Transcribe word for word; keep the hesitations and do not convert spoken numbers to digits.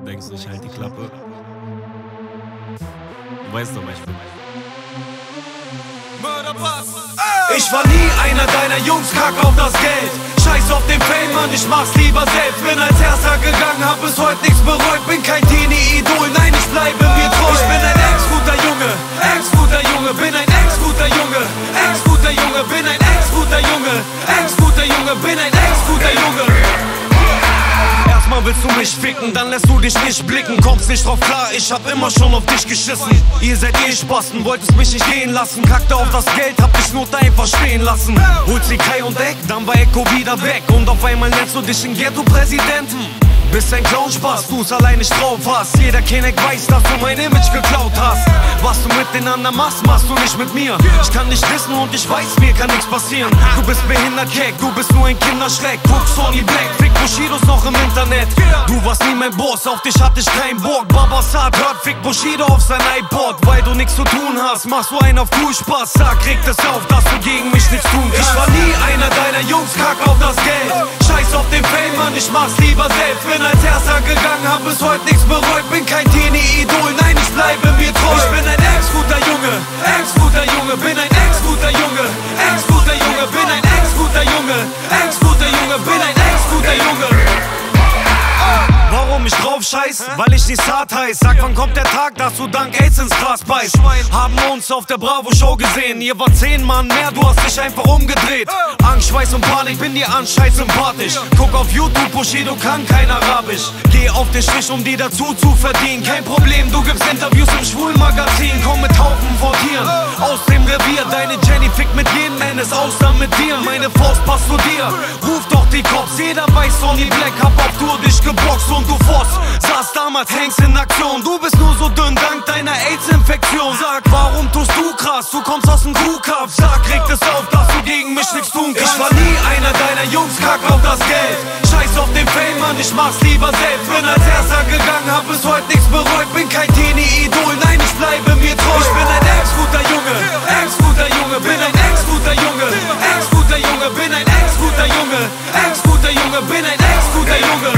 denkst du, ich halt die Klappe? Du weißt doch, was ich will. Ich war nie einer deiner Jungs, kack auf das Geld. Scheiß auf den Fame, Mann, ich mach's lieber selbst. Bin als Erster gegangen, hab bis heute nichts bereut. Bin kein Teenie-Idol, nein, ich bleibe mir treu. Ich bin ein ex-guter Junge, ex-guter Junge. Bin ein ex-guter Junge, ex-guter Junge. Bin ein ex-guter Junge, ex-guter Junge. Bin ein ex-guter Junge. Erstmal willst du mich ficken, dann lässt du dich nicht blicken. Kommst nicht drauf klar, ich hab immer schon auf dich geschissen. Ihr seid eh Spasten, wolltest mich nicht gehen lassen. Kackte auf das Geld, hab dich nur da einfach stehen lassen. Holst die Kai und Eck, dann war Echo wieder weg. Und auf einmal nennst du dich den Ghetto-Präsidenten. Bist ein Clown-Spaß, du's allein nicht drauf hast. Jeder Kenneck weiß, dass du mein Image geklaut hast. Was du mit den anderen machst, machst du nicht mit mir. Ich kann nicht wissen und ich weiß, mir kann nichts passieren. Du bist behindert, keck, du bist nur ein Kinderschreck. Guck Sony Black, fick Bushidos noch im Internet. Du warst nie mein Boss, auf dich hatte ich keinen Bock. Babasat hört fick Bushido auf sein iPod. Weil du nichts zu tun hast, machst du einen auf cool Spaß. Sag, regt es auf, dass du gegen mich nichts tun kannst. Ich war nie einer deiner Jungs, kack auf das Geld. Scheiß auf den Fame, Mann, ich mach's lieber selbst. Bin als Erster gegangen, hab bis heute nichts bereut. Bin kein Teenie-Idol, nein, ich bleibe mir treu. Ich bin ein ex-guter Junge, ex-guter Junge. Bin ein ex-guter Junge, ex-guter Junge. Bin ein ex-guter Junge, ex-guter Junge. Bin ein ex-guter Junge. Warum ich drauf scheiß? Weil ich nicht hart heiß. Sag, wann kommt der Tag, dass du dank AIDS ins Gras beißt? Haben uns auf der Bravo-Show gesehen. Ihr war zehn Mann mehr, du hast dich einfach umgedreht. Angst, Schweiß und Panik, bin dir anscheinend sympathisch. Guck auf YouTube, Bushido kann kein Arabisch. Geh auf den Strich, um dir dazu zu verdienen. Kein Problem, du gibst Interviews im Schwulmagazin. Komm mit Haufen vor Tieren aus dem Revier. Deine Jenny fickt mit jedem Ennis, außer mit dir. Meine Faust passt zu dir. Ruf doch die Cops, jeder weiß, Sony Black hab auf Tour dich geboxt. Und du Forst, saß damals Hanks in Aktion. Du bist nur so dünn dank deiner AIDS-Infektion. Sag, warum tust du krass? Du kommst aus dem Crewcup. Sag, regt es auf, dass du gegen mich nichts tun kannst. Ich war nie einer deiner Jungs, kack auf das Geld. Scheiß auf den Fame, Mann, ich mach's lieber selbst. Bin als Erster gegangen, hab bis heute nichts bereut. Bin kein Teenie-Idol, nein, ich bleibe mir treu. Ich bin ein ex-guter Junge, ex-guter Junge. Bin ein ex-guter Junge, ex-guter Junge. Bin ein ex-guter Junge, ex-guter Junge. Bin ein ex-guter Junge.